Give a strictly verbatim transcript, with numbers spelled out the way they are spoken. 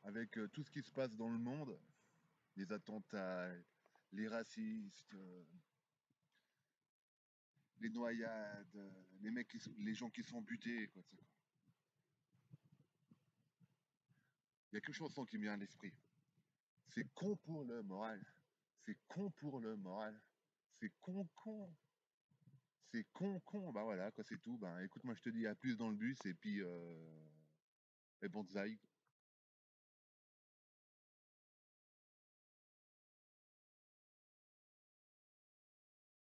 avec euh, tout ce qui se passe dans le monde, les attentats, les racistes, euh, les noyades, euh, les mecs qui sont- les gens qui sont butés, quoi. Il y a qu'une chanson qui me vient à l'esprit. C'est con pour le moral. C'est con pour le moral. C'est con con. C'est con con. Bah voilà, quoi, c'est tout. Ben écoute, moi je te dis à plus dans le bus et puis euh, et bonne zaï.